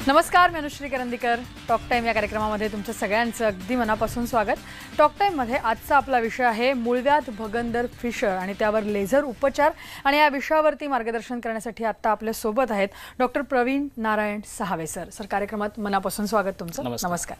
नमस्कार, मी Anushree Karandikar. Talk time या कार्यक्रमामध्ये तुमच्या सगळ्यांचं अगदी मनापासून स्वागत. टॉक टाइममध्ये आजचा आपला विषय आहे मूळव्याध, भगंदर, फिशर आणि त्यावर लेझर उपचार. आणि या विषयावरती मार्गदर्शन करण्यासाठी आता आपल्या सोबत आहेत doctor Praveen Narayan Sahawe sir. Sir, कार्यक्रमात मनापासून स्वागत तुमचं. नमस्कार.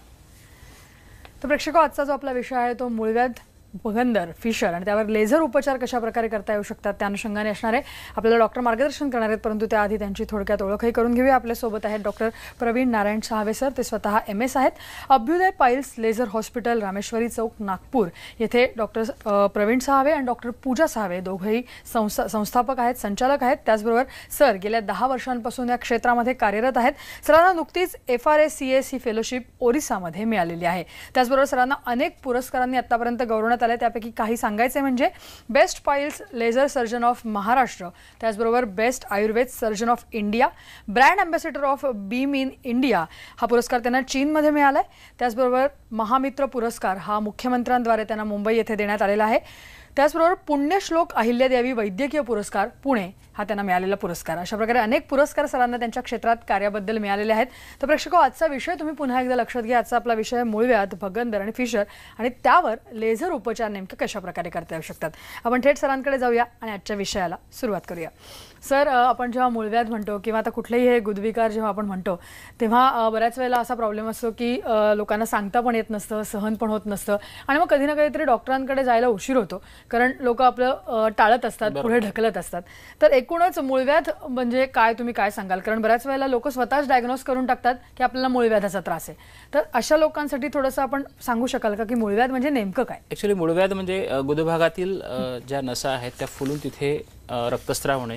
तर प्रेक्षको, आजचा जो आपला विषय आहे तो मूळव्याध, भगंदर, फिशर आणि त्यावर लेझर उपचार कशा प्रकारे करता येऊ शकतात त्या अनुषंगाने असणार आहे. आपल्याला डॉक्टर मार्गदर्शन करणार आहेत, परंतु त्याआधी त्यांची थोडक्यात ओळखही करून घेऊया. आपल्या सोबत आहेत डॉक्टर प्रवीण नारायण साहावे सर. ते स्वतः MS आहेत. Abhyuday piles laser hospital, Rameshwari Chowk, Nagpur येथे डॉक्टर प्रवीण साहावे आणि डॉक्टर पूजा साहावे दोघेही संस्थापक आहेत, संचालक आहेत. त्याचबरोबर सर गेल्या 10 वर्षांपासून या क्षेत्रामध्ये कार्यरत आहेत. सरांना नुकतीच FRACS ही फेलोशिप ओरिसामध्ये मिळालेली आहे. त्याचबरोबर सरांना अनेक पुरस्कारांनी आतापर्यंत गौरवण्यात आले. त्यापैकी काही सांगायचे म्हणजे best piles laser surgeon of Maharashtra, त्याचबरोबर best Ayurveda surgeon of India, brand ambassador of BEEM in India हा पुरस्कार त्यांना चीनमध्ये मिळालाय. त्याचबरोबर महामित्र पुरस्कार हा मुख्यमंत्र्यांद्वारे त्यांना मुंबई येथे देण्यात आलेला आहे. त्याचबरोबर पुण्यश्लोक अहिल्यादेवी वैद्यकीय पुरस्कार पुणे हा त्यांना मिळालेला पुरस्कार. अशा प्रकारे अनेक पुरस्कार सरांना त्यांच्या क्षेत्रात कार्याबद्दल मिळालेले आहेत. तर प्रेक्षको, आजचा विषय तुम्ही पुन्हा एकदा लक्षात घ्या. आजचा आपला विषय मूळव्याध, भगंदर आणि फिशर आणि त्यावर लेझर उपचार नेमके कशा प्रकारे करता येऊ शकतात. आपण थेट सरांकडे जाऊया आणि आजच्या विषयाला सुरुवात करूया. सर, आपण जेव्हा मूळव्याध म्हणतो किंवा आता कुठलेही हे गुदविकार जेव्हा आपण म्हणतो तेव्हा बऱ्याच वेळेला असा प्रॉब्लेम असतो की लोकांना सांगता पण येत नसतं, सहन पण होत नसतं आणि मग कधी ना कधीतरी डॉक्टरांकडे जायला उशीर होतो, कारण लोक आपलं टाळत असतात, पुढे ढकलत असतात. तर एकूणच मूळव्याध म्हणजे काय, तुम्ही काय सांगाल? कारण बऱ्याच वेळेला लोक स्वतःच डायग्नोज करून टाकतात की आपल्याला मूळव्याधाचा त्रास आहे. तर अशा लोकांसाठी थोडंसं आपण सांगू शकाल का की मूळव्याध म्हणजे नेमकं काय? ॲक्च्युली मूळव्याध म्हणजे गुदभागातील ज्या नसा आहेत त्या फुलून तिथे रक्तस्राव होणे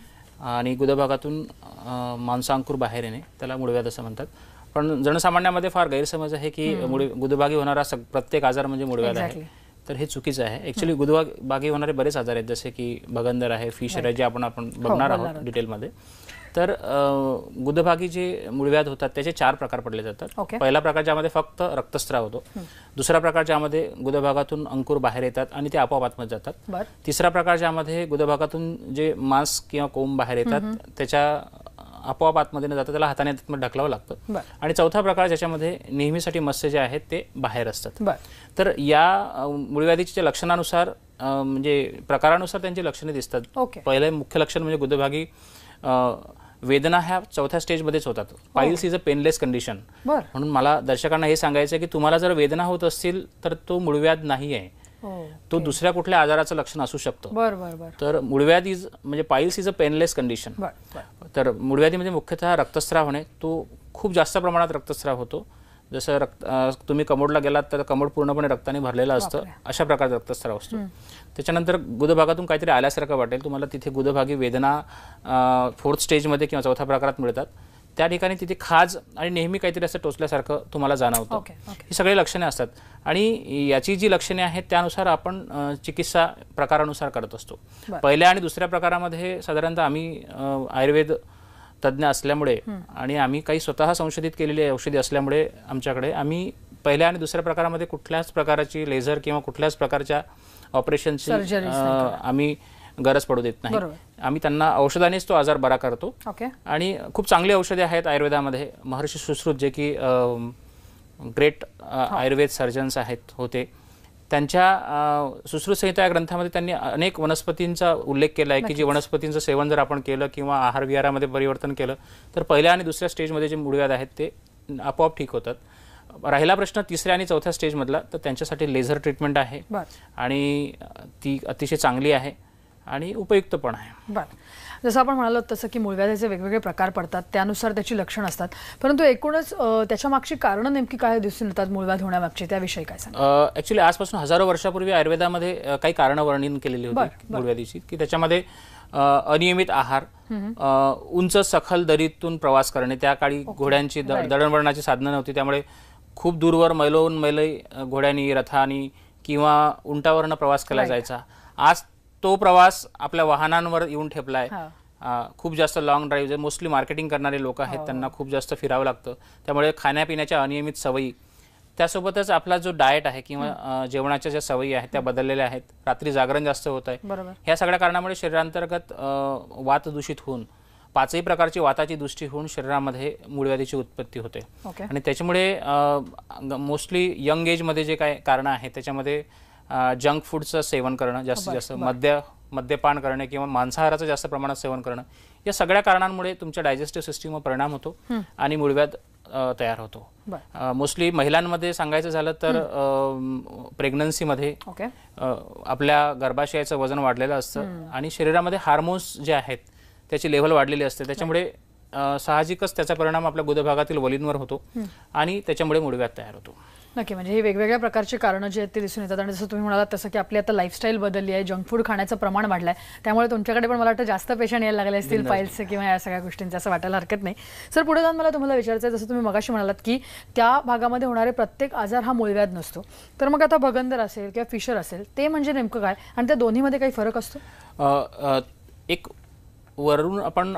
आणि गुदभागातून मांसांकुर बाहेर येणे, त्याला मूळव्याध असं म्हणतात. पण जनसामान्यामध्ये फार गैरसमज आहे की गुदभागी होणारा प्रत्येक आजार म्हणजे मूळव्याध आहे. तर हे चुकीचं आहे. ॲक्च्युली गुदभागी होणारे बरेच आजार आहेत, जसे की भगंदर आहे, फिशर आहे, जे आपण बघणार आहोत डिटेलमध्ये. तर गुदभागी जे मूळव्याध होतात त्याचे 4 प्रकार पडले जातात. पहिला प्रकार ज्यामध्ये फक्त रक्तस्राव होतो, दुसरा प्रकार ज्यामध्ये गुदभागातून अंकुर बाहेर येतात आणि ते आपोआप आतमध्ये जातात, तिसरा प्रकार ज्यामध्ये गुदभागातून जे मांस किंवा कोंब बाहेर येतात त्याच्या आपोआप आतमध्ये न जातं, त्याला हाताने ढकलावं लागतं, आणि चौथा प्रकार ज्याच्यामध्ये नेहमीसाठी मत्स्य जे आहेत ते बाहेर असतात. तर या मूळव्याधीच्या लक्षणानुसार म्हणजे प्रकारानुसार त्यांची लक्षणे दिसतात. पहिलं मुख्य लक्षण म्हणजे गुदभागी वेदना ह्या 4थ्या स्टेजमध्येच होतात. Piles is a painless condition. म्हणून मला दर्शकांना हे सांगायचं आहे की तुम्हाला जर वेदना होत असतील तर तो मूळव्याध नाही आहे, तो दुसऱ्या कुठल्या आजाराचं लक्षण असू शकतं. तर मूळव्याध इज म्हणजे piles is a painless condition. तर मूळव्याधीमध्ये मुख्यतः रक्तस्राव होणे, तो खूप जास्त प्रमाणात रक्तस्राव होतो. जसं तुम्ही कमोडला गेलात तर कमोड पूर्णपणे रक्ताने भरलेलं असतं, अशा प्रकारचा रक्तस्राव असतो. त्याच्यानंतर गुदभागातून काहीतरी आल्यासारखं वाटेल तुम्हाला, तिथे गुदभागी वेदना 4th स्टेजमध्ये किंवा 4थ्या प्रकारात मिळतात. त्या ठिकाणी तिथे खाज आणि नेहमी काहीतरी असं टोचल्यासारखं तुम्हाला जाणवतं. ही सगळी लक्षणे असतात आणि याची जी लक्षणे आहेत त्यानुसार आपण चिकित्सा प्रकारानुसार करत असतो. पहिल्या आणि दुसऱ्या प्रकारामध्ये साधारणतः आम्ही आयुर्वेद तज्ज्ञ असल्यामुळे आणि आम्ही काही स्वतः संशोधित केलेली औषधी असल्यामुळे आमच्याकडे आम्ही पहिल्या आणि दुसऱ्या प्रकारामध्ये कुठल्याच प्रकारची लेझर किंवा कुठल्याच प्रकारच्या ऑपरेशनची आम्ही गरज पडू देत नाही. आम्ही त्यांना औषधानेच तो आजार बरा करतो. आणि खूप चांगली औषधे आहेत आयुर्वेदामध्ये. महर्षी सुश्रुत जे की ग्रेट आयुर्वेद सर्जन्स होते, त्यांच्या सुश्रुत संहिता या ग्रंथामध्ये त्यांनी अनेक वनस्पतींचा उल्लेख केला आहे की जी वनस्पतींचं सेवन जर आपण केलं किंवा आहार विहारामध्ये परिवर्तन केलं तर पहिल्या आणि दुसऱ्या स्टेजमध्ये जे मूळव्याध आहेत ते आपोआप ठीक होतात. राहिला प्रश्न 3ऱ्या आणि 4थ्या स्टेजमधला, तर त्यांच्यासाठी लेझर ट्रीटमेंट आहे आणि ती अतिशय चांगली आहे आणि उपयुक्त पण आहे. जसं आपण म्हणालो तसं की मूळव्याधीचे वेगवेगळे प्रकार पडतात, त्यानुसार त्याची लक्षणं असतात, परंतु एकूणच त्याच्या मागची कारणं नेमकी काय दिसून येतात मूळव्याध होण्यामागची, त्याविषयी काय सांगा? ॲक्च्युली आजपासून हजारो वर्षापूर्वी आयुर्वेदामध्ये काही कारणं वर्णन केलेली होती मूळव्याधीची, की त्याच्यामध्ये अनियमित आहार, उंच सखल दरीतून प्रवास करणे. त्या काळी घोड्यांची दळणवळणाची साधनं नव्हती, त्यामुळे खूप दूरवर मैलोन मैल घोड्यांनी, रथानी किंवा उंटावरनं प्रवास केला जायचा. आज तो प्रवास आपल्या वाहनांवर येऊन ठेपलाय. खूप जास्त लॉंग ड्राईव्ह, मोस्टली मार्केटिंग करणारे लोक आहेत त्यांना खूप जास्त फिरावं लागतं, त्यामुळे खाण्यापिण्याच्या अनियमित सवयी, त्यासोबतच आपला जो डाएट आहे किंवा जेवणाच्या ज्या सवयी आहेत त्या बदललेल्या आहेत. रात्री जागरण जास्त होत आहे. ह्या सगळ्या कारणामुळे शरीरांतर्गत वात दूषित होऊन पाचही प्रकारची वाताची दृष्टी होऊन शरीरामध्ये मूळव्याधीची उत्पत्ती होते. आणि त्याच्यामुळे मोस्टली यंग एजमध्ये जे काय कारणं आहेत त्याच्यामध्ये जंक फूडचं सेवन करणं, जास्तीत जास्त मद्यपान करणे किंवा मांसाहाराचं जास्त प्रमाणात सेवन करणं, या सगळ्या कारणांमुळे तुमच्या डायजेस्टिव्ह सिस्टीमवर परिणाम होतो आणि मूळव्याध तयार होतो. मोस्टली महिलांमध्ये सांगायचं झालं तर प्रेग्नन्सीमध्ये आपल्या गर्भाशयाचं वजन वाढलेलं असतं आणि शरीरामध्ये हार्मोन्स जे आहेत त्याची लेव्हल वाढलेली असते. त्याच्यामुळे साहजिकच त्याचा परिणाम आपल्या गुदभागातील वलींवर होतो आणि त्याच्यामुळे मूळव्याध तयार होतो. नक्की, म्हणजे ही वेगवेगळ्या प्रकारची कारणं जी आहेत ते दिसून येतात. आणि जसं तुम्ही म्हणालात तसं की आपली आता लाईफस्टाईल बदलली आहे, जंक फूड खाण्याचं प्रमाण वाढलं आहे, त्यामुळे तुमच्याकडे पण मला वाटतं जास्त पेशंट यायला लागले असतील पाईल्सचे किंवा या सगळ्या गोष्टींचं, असं वाटायला हरकत नाही. सर, पुढे जाऊन मला तुम्हाला विचारायचं आहे, जसं तुम्ही मगाशी म्हणालात की त्या भागामध्ये होणारे प्रत्येक आजार हा मूळव्याध नसतो, तर मग आता भगंदर असेल किंवा फिशर असेल ते म्हणजे नेमकं काय आणि त्या दोन्हीमध्ये काही फरक असतो? एक वरून आपण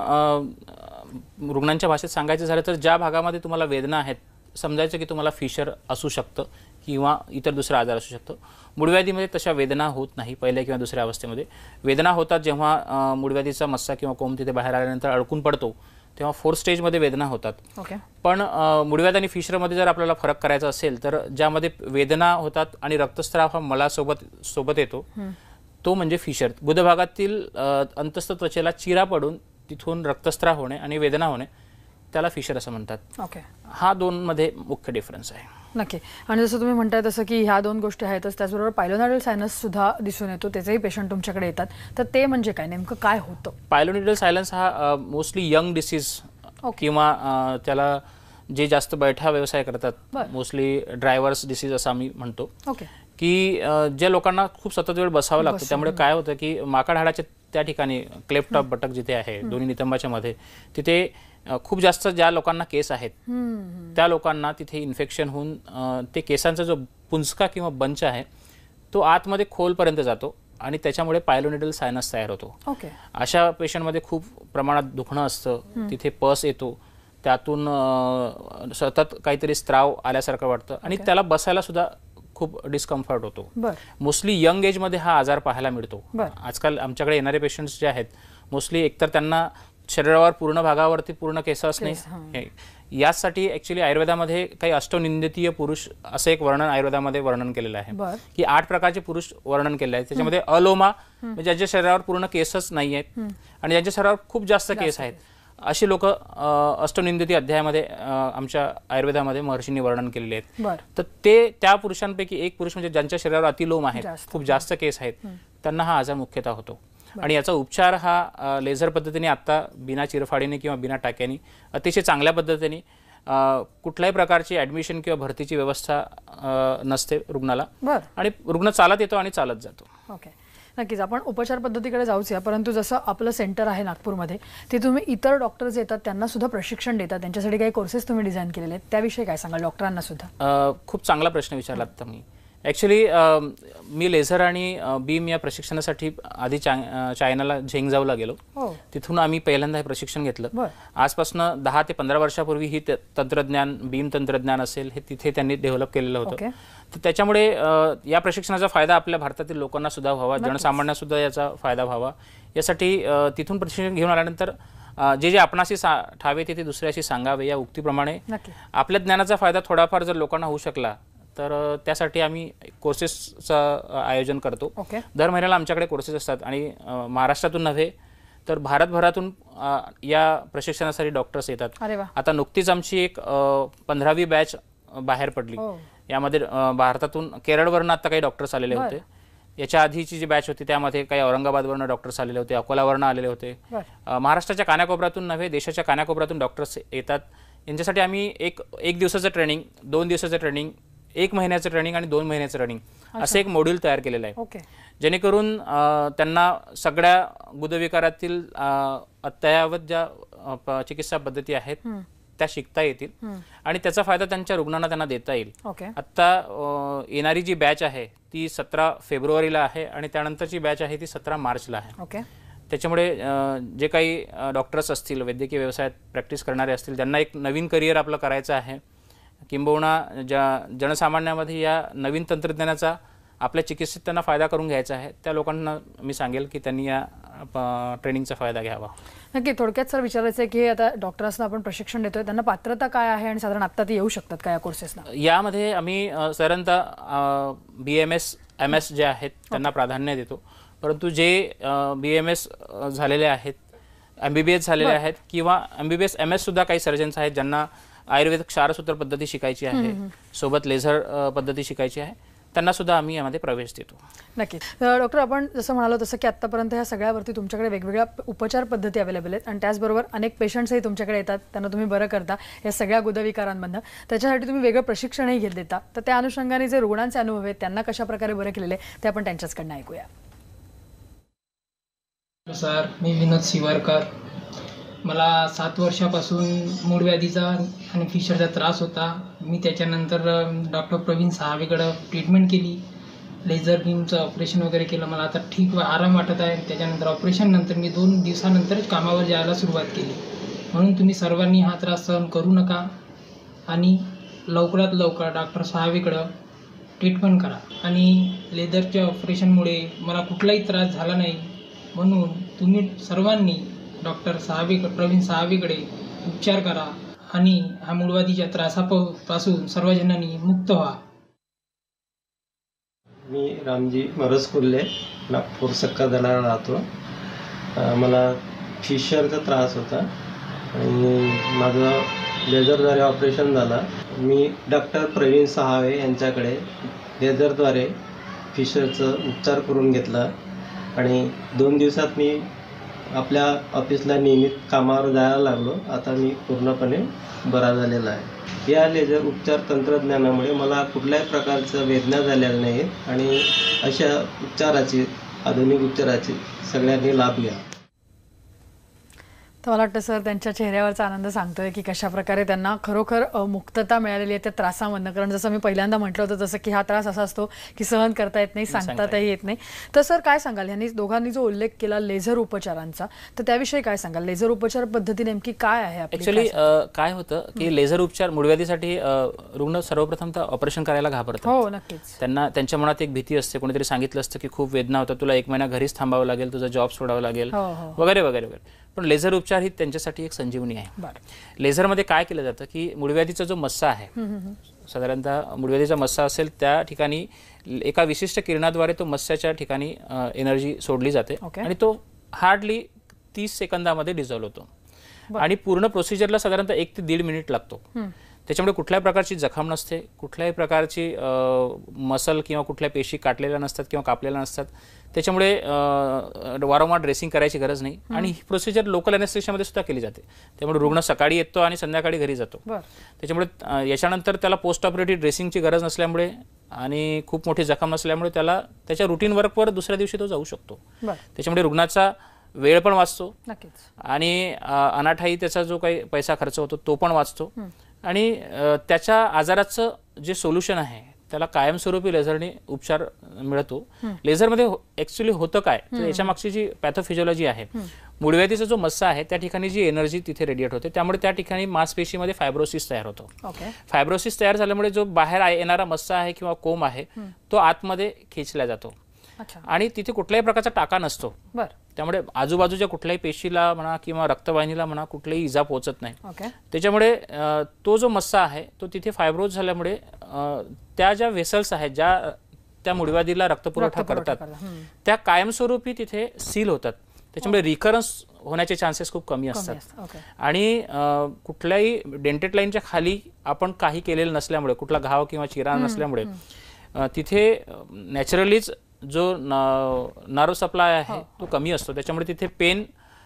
रुग्णांच्या भाषेत सांगायचं झालं तर ज्या भागामध्ये तुम्हाला वेदना आहेत, समजायचं की तुम्हाला फिशर असू शकतं किंवा इतर दुसरा आजार असू शकतो. मूळव्याधीमध्ये तशा वेदना होत नाही. पहिल्या किंवा दुसऱ्या अवस्थेमध्ये वेदना होतात जेव्हा मूळव्याधीचा मस्सा किंवा कोंब तिथे बाहेर आल्यानंतर अडकून पडतो, तेव्हा 4th स्टेजमध्ये वेदना होतात. पण मूळव्याध आणि फिशरमध्ये जर आपल्याला फरक करायचा असेल तर ज्यामध्ये वेदना होतात आणि रक्तस्राव हा मलासोबत येतो तो म्हणजे फिशर. गुदभागातील अंतस्थ त्वचेला चिरा पडून तिथून रक्तस्राव होणे आणि वेदना होणे त्याला फिशर असं म्हणतात. हा दोनमध्ये मुख्य डिफरन्स आहे. नक्की. आणि जसं तुम्ही म्हणताय तसं की ह्या दोन गोष्टी आहेतच, त्याचबरोबर पायलोनिडल सायनस सुद्धा दिसून येतो, त्याचेही पेशंट तुमच्याकडे येतात, तर ते म्हणजे काय, नेमकं काय होतं? पायलोनिडल सायनस हा मोस्टली यंग डिसीज किंवा त्याला जे जास्त बैठा व्यवसाय करतात, मोस्टली ड्रायव्हर्स डिसीज असं आम्ही म्हणतो, की ज्या लोकांना खूप सतत वेळ बसावं लागतं, त्यामुळे काय होतं की माकड हाडाच्या त्या ठिकाणी क्लेफ्ट टॉप बटक जिथे आहे दोन्ही नितंबाच्या मध्ये, तिथे खूप जास्त ज्या लोकांना केस आहेत त्या लोकांना तिथे इन्फेक्शन होऊन ते केसांचा जो पुंजका किंवा बंच आहे तो आतमध्ये खोलपर्यंत जातो आणि त्याच्यामुळे पायलोनिडल सायनस तयार होतो. अशा पेशंटमध्ये खूप प्रमाणात दुखणं असतं, तिथे पस येतो, त्यातून सतत काहीतरी स्त्राव आल्यासारखं वाटतं आणि त्याला बसायला सुद्धा खूप डिस्कम्फर्ट होतो. मोस्टली यंग एजमध्ये हा आजार पाहायला मिळतो. आजकाल आमच्याकडे येणारे पेशंट्स जे आहेत मोस्टली एकतर त्यांना शरीरावर पूर्ण भागावरती पूर्ण केस असणे, यासाठी ऍक्च्युली आयुर्वेदामध्ये काही अष्टनिंदितीय पुरुष असं एक वर्णन आयुर्वेदामध्ये वर्णन केलेलं आहे की 8 प्रकारचे पुरुष वर्णन केले आहेत. त्याच्यामध्ये अलोमा म्हणजे ज्यांच्या शरीरावर पूर्ण केसच नाही आहेत आणि ज्यांच्या शरीरावर खूप जास्त केस आहेत अशी लोक अष्टनिंदिती अध्यायामध्ये आमच्या आयुर्वेदामध्ये महर्षींनी वर्णन केलेले आहेत. तर ते त्या पुरुषांपैकी एक पुरुष म्हणजे ज्यांच्या शरीरावर अतिलोम आहेत, खूप जास्त केस आहेत, त्यांना हा आजार मुख्यतः होतो. आणि याचा उपचार हा लेझर पद्धतीने आता बिना चिरफाडीने किंवा बिना टाक्याने अतिशय चांगल्या पद्धतीने, कुठल्याही प्रकारची ॲडमिशन किंवा भरतीची व्यवस्था नसते रुग्णाला आणि रुग्ण चालत येतो आणि चालत जातो. नक्कीच आपण उपचार पद्धतीकडे जाऊच या, परंतु जसं आपलं सेंटर आहे नागपूरमध्ये, ते तुम्ही इतर डॉक्टर्स येतात त्यांना सुद्धा प्रशिक्षण देतात, त्यांच्यासाठी काही कोर्सेस तुम्ही डिझाईन केलेले आहेत, त्याविषयी काय सांगाल डॉक्टरांना सुद्धा? खूप चांगला प्रश्न विचारलात तुम्ही. ॲक्च्युली मी लेझर आणि बीम या प्रशिक्षणासाठी आधी चायनाला झेंगजावला गेलो. तिथून आम्ही पहिल्यांदा हे प्रशिक्षण घेतलं. आजपासून 10 ते 15 वर्षापूर्वी ही तंत्रज्ञान, बीम तंत्रज्ञान असेल, हे तिथे त्यांनी डेव्हलप केलेलं होतं. तर त्याच्यामुळे या प्रशिक्षणाचा फायदा आपल्या भारतातील लोकांना सुद्धा व्हावा, जनसामान्यांना सुद्धा याचा फायदा व्हावा, यासाठी तिथून प्रशिक्षण घेऊन आल्यानंतर जे आपणाशी ठावे ते दुसऱ्याशी सांगावे या उक्तीप्रमाणे आपल्या ज्ञानाचा फायदा थोडाफार जर लोकांना होऊ शकला तर त्यासाठी आम्ही कोर्सेसचं आयोजन करतो. दर महिन्याला आमच्याकडे कोर्सेस असतात आणि महाराष्ट्रातून नव्हे तर भारतभरातून या प्रशिक्षणासाठी डॉक्टर्स येतात. आता नुकतीच आमची एक 15वी बॅच बाहेर पडली. यामध्ये भारतातून केरळवरून आता काही डॉक्टर्स आलेले होते. याच्या आधीची जी बॅच होती त्यामध्ये काही औरंगाबादवरून डॉक्टर्स आलेले होते, अकोलावरून आलेले होते. महाराष्ट्राच्या कानाकोपऱ्यातून नव्हे देशाच्या कानाकोपऱ्यातून डॉक्टर्स येतात. यांच्यासाठी आम्ही एक दिवसाचं ट्रेनिंग, 2 दिवसाचं ट्रेनिंग, 1 महिन्याचं ट्रेनिंग आणि 2 महिन्याचं ट्रेनिंग असं एक मॉड्यूल तयार केलेलं आहे, जेणेकरून त्यांना सगळ्या गुदविकारातील अद्ययावत ज्या चिकित्सा पद्धती आहेत त्या शिकता येतील आणि त्याचा फायदा त्यांच्या रुग्णांना त्यांना देता येईल. आता येणारी जी बॅच आहे ती 17 फेब्रुवारीला आहे आणि त्यानंतरची बॅच आहे ती 17 मार्चला आहे. त्याच्यामुळे जे काही डॉक्टर्स असतील, वैद्यकीय व्यवसायात प्रॅक्टिस करणारे असतील, ज्यांना एक नवीन करिअर आपलं करायचं आहे, किंबहुना ज्या जनसामान्यामध्ये या नवीन तंत्रज्ञानाचा आपल्या चिकित्सेत त्यांना फायदा करून घ्यायचा आहे, त्या लोकांना मी सांगेल की त्यांनी या ट्रेनिंगचा फायदा घ्यावा. नक्की. थोडक्यात सर विचारायचं आहे की आता डॉक्टर्सना आपण प्रशिक्षण देतोय, त्यांना पात्रता काय आहे आणि साधारण आता ते येऊ शकतात का या कोर्सेसला? यामध्ये आम्ही साधारणतः BMS MS जे आहेत त्यांना प्राधान्य देतो, परंतु जे BMS झालेले आहेत, MBBS झालेले आहेत किंवा MBBS MS सुद्धा काही सर्जन्स आहेत ज्यांना आयुर्वेदिक क्षारसूत्र पद्धती शिकायची आहे, सोबत लेझर पद्धती शिकायची आहे, त्यांना सुद्धा आम्ही यामध्ये प्रवेश देतो. नक्की. डॉक्टर, आपण जसं म्हणालो तसं की आतापर्यंत ह्या सगळ्यावरती तुमच्याकडे वेगवेगळ्या उपचार पद्धती अवेलेबल आहेत आणि त्याचबरोबर अनेक पेशंट्सही तुमच्याकडे येतात, त्यांना तुम्ही बरं करता या सगळ्या गुदविकारांमधनं. त्याच्यासाठी तुम्ही वेगळं प्रशिक्षणही घेत देता. तर त्या अनुषंगाने जे रुग्णांचे अनुभव आहेत त्यांना कशा प्रकारे बरं केलेले ते आपण त्यांच्याचकडनं ऐकूया. सर, मी विनोद शिवरकर. मला 7 वर्षापासून मूळव्याधीचा आणि फिशरचा त्रास होता. मी त्याच्यानंतर डॉक्टर प्रवीण साहावेकडं ट्रीटमेंट केली, लेझर बीमचं ऑपरेशन वगैरे केलं. मला आता ठीक आराम वाटत आहे. त्याच्यानंतर ऑपरेशननंतर मी 2 दिवसानंतरच कामावर जायला सुरुवात केली. म्हणून तुम्ही सर्वांनी हा त्रास सहन करू नका आणि लवकरात लवकर डॉक्टर साहावेकडं ट्रीटमेंट करा. आणि लेझरच्या ऑपरेशनमुळे मला कुठलाही त्रास झाला नाही, म्हणून तुम्ही सर्वांनी डॉक्टर प्रवीण साहावेकडे उपचार करा आणि ह्या मूळव्याधीच्या त्रासापासून सर्वजणांनी मुक्त व्हा. मी रामजी मरस कुर्ले, नागपूर सक्कादला राहतो. मला फिशरचा त्रास होता आणि माझं लेझरद्वारे ऑपरेशन झालं. मी डॉक्टर प्रवीण साहावे यांच्याकडे लेझरद्वारे फिशरचं उपचार करून घेतला आणि 2 दिवसात मी आपल्या ऑफिसला नियमित कामावर जायला लागलो. आता मी पूर्णपणे बरा झालेला आहे. या लेझर उपचार तंत्रज्ञानामुळे मला कुठल्याही प्रकारचं वेदना झालेल्या नाहीत आणि अशा उपचाराची, आधुनिक उपचाराची सगळ्यांनी लाभ घ्या. तर मला वाटतं सर त्यांच्या चेहऱ्यावरचा आनंद सांगतोय की कशा प्रकारे त्यांना खरोखर मुक्तता मिळालेली आहे त्या त्रासामधनं. कारण जसं मी पहिल्यांदा म्हटलं होतं तसं की हा त्रास असा असतो की सहन करता येत नाही, सांगताही येत नाही. तर सर काय सांगाल, ह्यांनी दोघांनी जो उल्लेख केला लेझर उपचारांचा, तर त्याविषयी काय सांगाल? लेझर उपचार पद्धती नेमकी काय आहे? ऍक्च्युली काय होतं की लेझर उपचार मूळव्याधीसाठी रुग्ण सर्वप्रथम ऑपरेशन करायला घाबरतात. हो, नक्कीच. त्यांना त्यांच्या मनात एक भीती असते. कोणीतरी सांगितलं असतं की खूप वेदना होतात, तुला 1 महिना घरीच थांबावं लागेल, तुझा जॉब सोडावा लागेल वगैरे वगैरे वगैरे. पण लेझर उपचार ही त्यांच्यासाठी एक संजीवनी आहे. लेझरमध्ये काय केलं जातं की मूळव्याधीचा जो मस्सा आहे, साधारणतः मूळव्याधीचा मस्सा असेल त्या ठिकाणी एका विशिष्ट किरणाद्वारे तो मस्साच्या ठिकाणी एनर्जी सोडली जाते आणि तो हार्डली 30 सेकंदामध्ये डिझॉल्व्ह होतो आणि पूर्ण प्रोसिजरला साधारणतः 1 ते 1.5 मिनिट लागतो. त्याच्यामुळे कुठल्याही प्रकारची जखम नसते, कुठल्याही प्रकारची मसल किंवा कुठल्या पेशी काटलेल्या नसतात किंवा कापलेल्या नसतात. त्याच्यामुळे वारंवार ड्रेसिंग करायची गरज नाही आणि ही प्रोसिजर लोकल ॲनेस्थेशियामध्ये सुद्धा केली जाते. त्यामुळे रुग्ण सकाळी येतो आणि संध्याकाळी घरी जातो. त्याच्यामुळे याच्यानंतर त्याला पोस्ट ऑपरेटिव्ह ड्रेसिंगची गरज नसल्यामुळे आणि खूप मोठी जखम नसल्यामुळे त्याला त्याच्या रुटीन वर्कवर दुसऱ्या दिवशी तो जाऊ शकतो. त्याच्यामुळे रुग्णाचा वेळ पण वाचतो आणि अनाठाई त्याचा जो काही पैसा खर्च होतो तो पण वाचतो आणि त्याच्या आजाराचं जे सोल्युशन आहे त्याला कायमस्वरूपी लेझरने उपचार मिळतो. लेझरमध्ये ॲक्च्युली होतं काय तर याच्या मागची जी पॅथोफिजिओलॉजी आहे, मूळव्याधीचा जो मस्सा आहे त्या ठिकाणी जी एनर्जी तिथे रेडिएट होते त्यामुळे त्या ठिकाणी मांसपेशीमध्ये फायब्रोसिस तयार होतो. फायब्रोसिस तयार झाल्यामुळे जो बाहेर येणारा मस्सा आहे किंवा कोंब आहे तो आतमध्ये खेचला जातो आणि तिथे कुठल्याही प्रकारचा टाका नसतो. त्यामुळे आजूबाजूच्या कुठल्याही पेशीला म्हणा किंवा रक्तवाहिनीला म्हणा कुठलीही इजा पोहोचत नाही. त्याच्यामुळे तो जो मस्सा आहे तो तिथे फायब्रोज झाल्यामुळे त्या ज्या वेसल्स आहेत ज्या त्या मूळव्याधीला रक्तपुरवठा करतात त्या कायमस्वरूपी तिथे सील होतात. त्याच्यामुळे रिकरन्स होण्याचे चान्सेस खूप कमी असतात आणि कुठल्याही डेंटेड लाईनच्या खाली आपण काही केलेलं नसल्यामुळे, कुठला घाव किंवा चिरा नसल्यामुळे तिथे नॅचरलीच जो नर्व सप्लाय आहे तो कमी असतो. त्याच्यामुळे तिथे पेन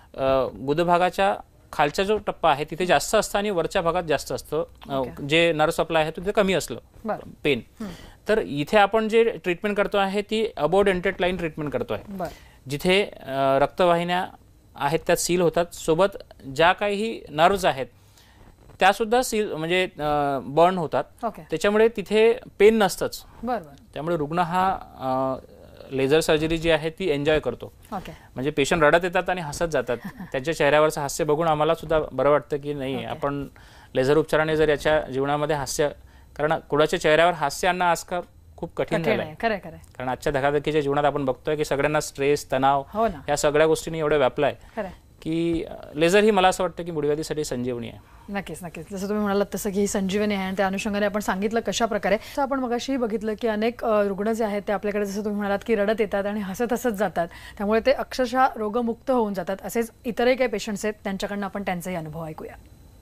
गुदभागाच्या खालचा जो टप्पा आहे तिथे जास्त असतं आणि वरच्या भागात जास्त असतं. जे नर्व सप्लाय आहे तिथे कमी असलं पेन. तर इथे आपण जे ट्रीटमेंट करतो आहे ती अबोव डेंटेड लाईन ट्रीटमेंट करतो आहे, जिथे रक्तवाहिन्या आहेत त्या सील होतात, सोबत ज्या काही नर्व्स आहेत त्या सुद्धा सील म्हणजे बर्न होतात. त्याच्यामुळे तिथे पेन नसतंच. त्यामुळे रुग्ण हा लेझर सर्जरी जी आहे ती एन्जॉय करतो. म्हणजे पेशंट रडत येतात आणि हसत जातात. त्यांच्या चेहऱ्यावरचं हास्य बघून आम्हाला सुद्धा बरं वाटतं की नाही आपण लेझर उपचाराने जर याच्या जीवनामध्ये हास्य, कारण कुणाच्या चेहऱ्यावर हास्य आणणं आजकाल खूप कठीण झालं आहे. खरं खरं. कारण आजच्या धकाधकीच्या जीवनात आपण बघतोय की सगळ्यांना स्ट्रेस, तणाव या सगळ्या गोष्टींनी एवढं व्यापलाय की लेझर ही मला असं वाटतं की मुळव्याधीसाठी संजीवनी आहे. नक्कीच नक्कीच. जसं तुम्ही म्हणालात तसं की ही संजीवनी आहे आणि त्या अनुषंगाने आपण सांगितलं कशा प्रकारे. तर आपण मगाशी बघितलं की अनेक रुग्ण जे आहेत ते आपल्याकडे जसं तुम्ही म्हणालात की रडत येतात आणि हसत हसत जातात, त्यामुळे ते अक्षरशः रोगमुक्त होऊन जातात. असेच इतरही काही पेशंट्स आहेत, त्यांच्याकडनं आपण त्यांचाही अनुभव ऐकूया.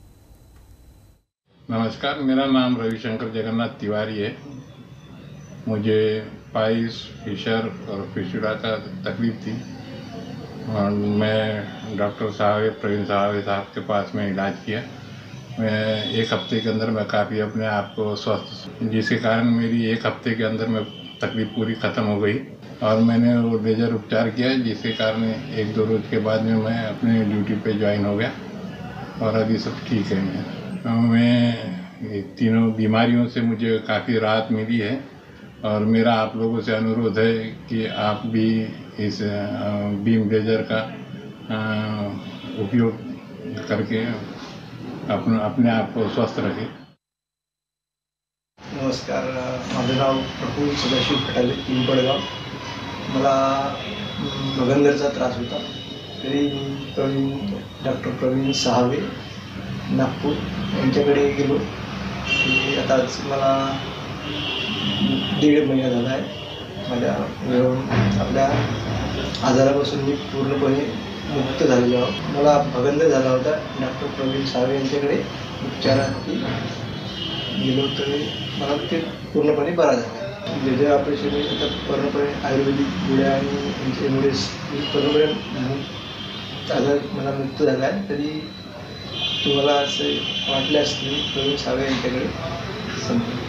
नमस्कार, मेरा नाम रविशंकर जगन्नाथ तिवारी है. मुझे पाइल्स, फिशर और फिशुरा का तकलीफ थी और मैं डॉक्टर प्रवीण साहब के पास में इलाज किया. मैं 1 हफ्ते के अंदर मैं काफ़ी अपने आप को स्वस्थ, जिसके कारण मेरी 1 हफ्ते के अंदर में तकलीफ पूरी ख़त्म हो गई और मैंने वो लेजर उपचार किया, जिसके कारण 1-2 रोज़ के बाद में मैं अपने ड्यूटी पे ज्वाइन हो गया और अभी सब ठीक है. मैं तीनों बीमारियों से मुझे काफ़ी राहत मिली है और मेरा आप लोगों से अनुरोध है कि आप भी इस बीम लेजर का उपयोग करके अपने आप को स्वस्थ रखें. नमस्कार, माझं नाव प्रफुल्ल सदाशिव फटाले, पिंपळगाव. मला भगंदरचा त्रास होता. तरी डॉक्टर प्रवीण साहावे नागपूर यांच्याकडे गेलो की आता मला 1.5 महिना झाला आहे. माझ्या आपल्या आजारापासून मी पूर्णपणे मुक्त झालेलो आहोत. मला भगंदर झाला होता. डॉक्टर प्रवीण साहावे यांच्याकडे उपचारासाठी गेलो तर मला ते पूर्णपणे बरा झाला. लेजर ऑपरेशन आता पूर्णपणे आयुर्वेदिक गोळ्या आणि यांच्यामुळे पूर्णपणे आजार मला मुक्त झाला आहे. तरी तुम्हाला असे वाटले असतील प्रवीण साहावे यांच्याकडे संपर्क.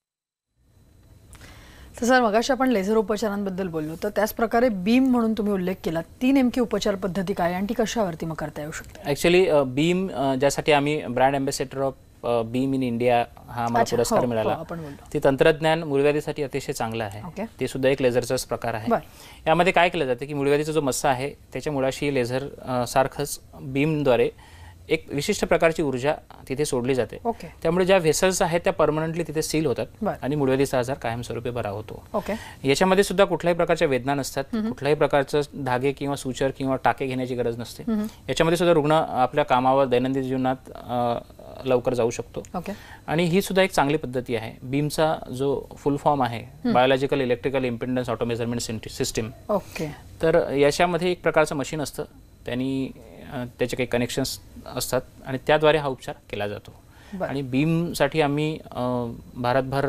तर सर, मगाशी आपण लेझर उपचारांबद्दल बोललो, तर त्याच प्रकारे बीम म्हणून तुम्ही उल्लेख केला. ती नेमकी उपचार पद्धती काय आणि ती कशावरती मग करता येऊ शकते? ॲक्च्युली बीम, ज्यासाठी आम्ही brand ambassador of BEEM in India हा मला पुरस्कार मिळाला, ते तंत्रज्ञान मुळव्याधीसाठी अतिशय चांगलं आहे. ते सुद्धा एक लेझरचाच प्रकार आहे. यामध्ये काय केलं जातं की मुळव्याधीचा जो मस्सा आहे त्याच्या मुळाशी लेझर सारखंच बीमद्वारे एक विशिष्ट प्रकारची ऊर्जा तिथे सोडली जाते. त्यामुळे ज्या व्हेसल्स आहेत त्या परमनंटली तिथे सील होतात आणि मुळव्याधीचा आजार कायमस्वरूपी बरा होतो. याच्यामध्ये सुद्धा कुठल्याही प्रकारच्या वेदना नसतात, कुठल्याही प्रकारचं धागे किंवा सुचर किंवा टाके घेण्याची गरज नसते. याच्यामध्ये सुद्धा रुग्ण आपल्या कामावर दैनंदिन जीवनात लवकर जाऊ शकतो. आणि ही सुद्धा एक चांगली पद्धती आहे. बीमचा जो फुल फॉर्म आहे biological electrical impedance auto measurement system. तर याच्यामध्ये एक प्रकारचं मशीन असतं, त्यांनी त्याचे काही कनेक्शन्स असतात आणि त्याद्वारे हा उपचार केला जातो. आणि बीमसाठी आम्ही भारतभर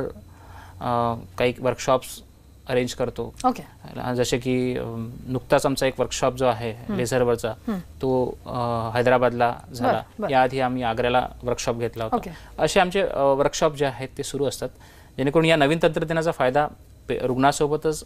काही वर्कशॉप्स अरेंज करतो. जसे की नुकताच आमचा एक वर्कशॉप जो आहे लेझरवरचा तो हैदराबादला झाला. याआधी आम्ही आग्र्याला वर्कशॉप घेतला होता. असे आमचे वर्कशॉप जे आहेत ते सुरू असतात, जेणेकरून या नवीन तंत्रज्ञानाचा फायदा रुग्णासोबतच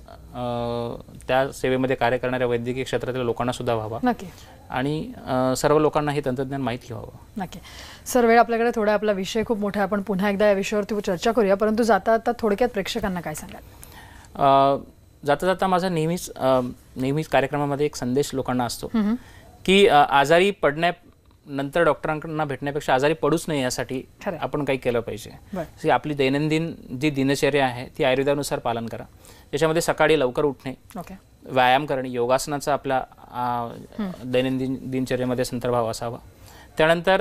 त्या सेवेमध्ये कार्य करणाऱ्या वैद्यकीय क्षेत्रातील लोकांना सुद्धा व्हावा आणि सर्व लोकांना हे तंत्रज्ञान माहिती व्हावं. नक्की सर, वेळ आपल्याकडे थोडा, आपला विषय खूप मोठा आहे. आपण पुन्हा एकदा या विषयावरती चर्चा करूया, परंतु जाता जाता थोडक्यात प्रेक्षकांना काय सांगाल? जाता जाता माझा नेहमीच कार्यक्रमामध्ये एक संदेश लोकांना असतो की आजारी पडण्यानंतर डॉक्टरांना भेटण्यापेक्षा आजारी पडूच नये यासाठी आपण काही केलं पाहिजे. आपली दैनंदिन जी दिनचर्या आहे ती आयुर्वेदानुसार पालन करा. त्याच्यामध्ये सकाळी लवकर उठणे, व्यायाम करणे, योगासनाचा आपला दैनंदिन दिनचर्येमध्ये संदर्भाव असावा. त्यानंतर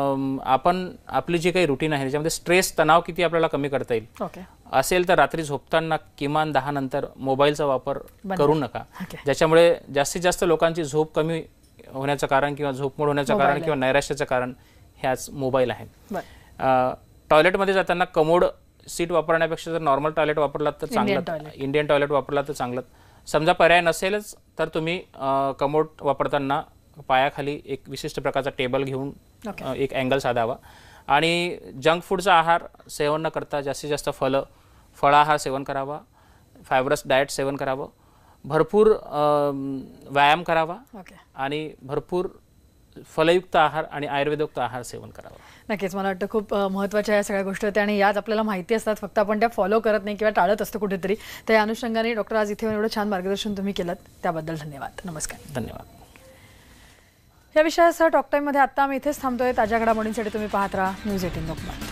आपण आपली जी काही रुटीन आहे त्याच्यामध्ये स्ट्रेस, तणाव किती आपल्याला कमी करता येईल असेल तर रात्री झोपताना किमान 10 नंतर मोबाईलचा वापर करू नका, ज्याच्यामुळे जास्तीत जास्त लोकांची झोप कमी होण्याचं कारण किंवा झोपमोड होण्याचं कारण किंवा नैराश्याचं कारण ह्याच मोबाईल आहे. टॉयलेटमध्ये जाताना कमोड सीट वापरण्यापेक्षा जर नॉर्मल टॉयलेट वापरलात तर चांगलं, इंडियन टॉयलेट वापरला तर चांगलं. समजा पर्याय नसेलच तर तुम्ही कमोड वापरताना पायाखाली एक विशिष्ट प्रकारचा टेबल घेऊन एक अँगल साधावा. आणि जंक फूडचा आहार सेवन न करता जास्तीत जास्त फळाहार सेवन करावा, फायबरस डाएट सेवन करावं, भरपूर व्यायाम करावा आणि भरपूर फलयुक्त आहार आणि आयुर्वेदयुक्त आहार सेवन करावा. नक्कीच, मला वाटतं खूप महत्त्वाच्या या सगळ्या गोष्टी होत्या आणि याच आपल्याला माहिती असतात, फक्त आपण त्या फॉलो करत नाही किंवा टाळत असतो कुठेतरी. त्या अनुषंगाने डॉक्टर आज इथे एवढं छान मार्गदर्शन तुम्ही केलं त्याबद्दल धन्यवाद. नमस्कार. धन्यवाद. या विषयासह टॉक टाईममध्ये आत्ता आम्ही इथेच थांबतोय. ताज्या घडामोडींसाठी तुम्ही पाहत राहा न्यूज 18 लोकमत.